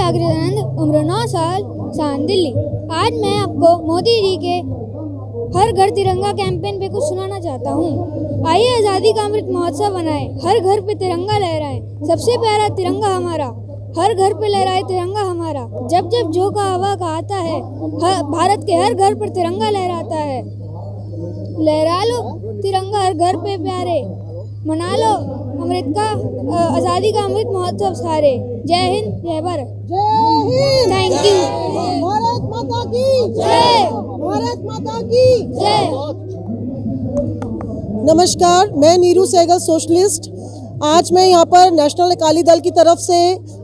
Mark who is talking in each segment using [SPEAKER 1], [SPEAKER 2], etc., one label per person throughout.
[SPEAKER 1] जागृतानंद, उम्र 9 साल, शान दिल्ली। आज मैं आपको मोदी जी के हर घर तिरंगा कैंपेन पे कुछ सुनाना चाहता हूँ। आइए आज़ादी का अमृत महोत्सव बनाएं, हर घर पे तिरंगा लहराएं। सबसे प्यारा तिरंगा हमारा, हर घर पे लहराए तिरंगा हमारा। जब जब जो का हवा का आता है, भारत के हर घर पर तिरंगा लहराता है। लहरा लो तिरंगा हर घर पे प्यारे, मना लो अमृत का आज़ादी का अमृत महोत्सव सारे। जय हिंद, जय भारत।
[SPEAKER 2] जय हिंद,
[SPEAKER 1] थैंक यू।
[SPEAKER 2] भारत माता की जय, भारत माता की
[SPEAKER 1] जय।
[SPEAKER 2] नमस्कार, मैं नीरू सहगल, सोशलिस्ट। आज मैं यहाँ पर नेशनल अकाली दल की तरफ से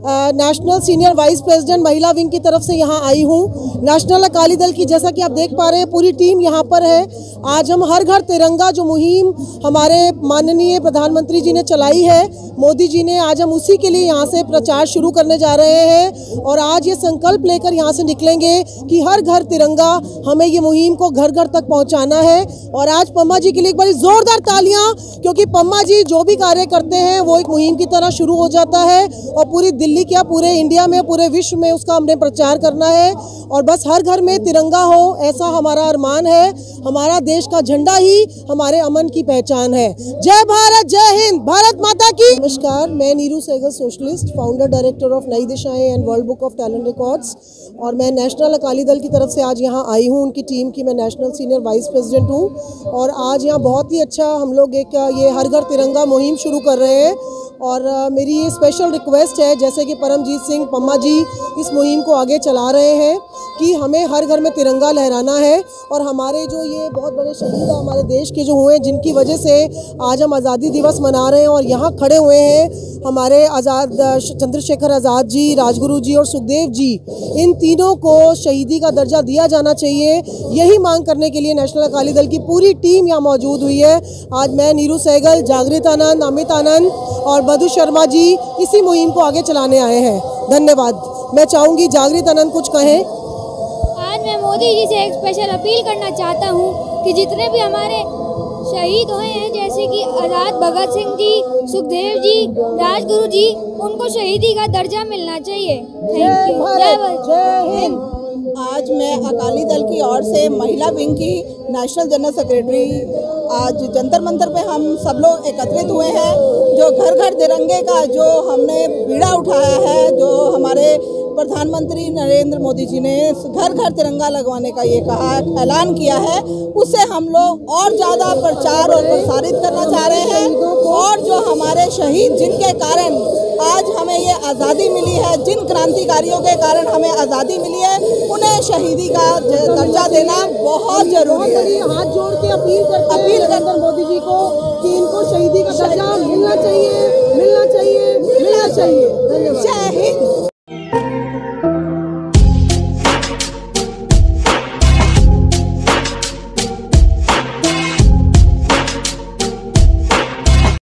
[SPEAKER 2] नेशनल सीनियर वाइस प्रेसिडेंट महिला विंग की तरफ से यहाँ आई हूँ। नेशनल अकाली दल की, जैसा कि आप देख पा रहे हैं, पूरी टीम यहाँ पर है। आज हम हर घर तिरंगा जो मुहिम हमारे माननीय प्रधानमंत्री जी ने चलाई है, मोदी जी ने, आज हम उसी के लिए यहाँ से प्रचार शुरू करने जा रहे हैं। और आज ये संकल्प लेकर यहाँ से निकलेंगे कि हर घर तिरंगा, हमें ये मुहिम को घर घर तक पहुँचाना है। और आज पम्मा जी के लिए एक बड़ी जोरदार तालियाँ, क्योंकि पम्मा जी जो भी कार्य करते हैं वो एक मुहिम की तरह शुरू हो जाता है और पूरी दिल्ली क्या, पूरे इंडिया में, पूरे विश्व में उसका हमने प्रचार करना है। और बस हर घर में तिरंगा हो, ऐसा हमारा अरमान है। हमारा देश का झंडा ही हमारे अमन की पहचान है। जय भारत, जय हिंद, भारत माता की। नमस्कार, मैं Neeru Sehgal, socialist, founder director of Nayi Dishayen and world book of talent records. और मैं नेशनल अकाली दल की तरफ से आज यहाँ आई हूँ। उनकी टीम की मैं नेशनल सीनियर वाइस प्रेसिडेंट हूँ। और आज यहाँ बहुत ही अच्छा हम लोग एक ये हर घर तिरंगा मुहिम शुरू कर रहे हैं। और मेरी ये स्पेशल रिक्वेस्ट है, जैसे कि परमजीत सिंह पम्मा जी इस मुहिम को आगे चला रहे हैं, कि हमें हर घर में तिरंगा लहराना है। और हमारे जो ये बहुत बड़े शहीद हमारे देश के जो हुए, जिनकी वजह से आज हम आज़ादी दिवस मना रहे हैं और यहाँ खड़े हुए हैं, हमारे चंद्रशेखर आज़ाद जी, राजगुरु जी और सुखदेव जी, इन तीनों को शहीदी का दर्जा दिया जाना चाहिए। यही मांग करने के लिए नेशनल अकाली दल की पूरी टीम यहाँ मौजूद हुई है। आज मैं, नीरू सहगल, जागृतानंद, अमित आनंद और मधु शर्मा जी इसी मुहिम को आगे चलाने आए हैं। धन्यवाद। मैं चाहूँगी जागृतानंद कुछ कहें।
[SPEAKER 1] आज मैं मोदी जी से एक स्पेशल अपील करना चाहता हूँ कि जितने भी हमारे शहीद हुए हैं, जैसे कि आज़ाद भगत सिंह जी, सुखदेव जी, राजगुरु जी, उनको शहीदी का दर्जा मिलना चाहिए। Thank you.
[SPEAKER 2] जय हिंद।
[SPEAKER 3] आज मैं अकाली दल की ओर से महिला विंग की नेशनल जनरल सेक्रेटरी, आज जंतर मंतर पे हम सब लोग एकत्रित हुए हैं। जो घर घर तिरंगे का जो हमने बीड़ा उठाया है, जो हमारे प्रधानमंत्री नरेंद्र मोदी जी ने घर घर तिरंगा लगवाने का ये कहा, ऐलान किया है, उससे हम लोग और ज़्यादा प्रचार और प्रसारित करना चाह रहे हैं। और जो हमारे शहीद, जिनके कारण आज हमें ये आज़ादी मिली है, जिन क्रांतिकारियों के कारण हमें आज़ादी मिली है, उन्हें शहीदी का दर्जा देना बहुत जरूरी है।
[SPEAKER 2] हाथ जोड़ के अपील करते मोदी जी को कि इनको शहीदी का दर्जा मिलना चाहिए, मिलना चाहिए, मिलना चाहिए। धन्यवाद।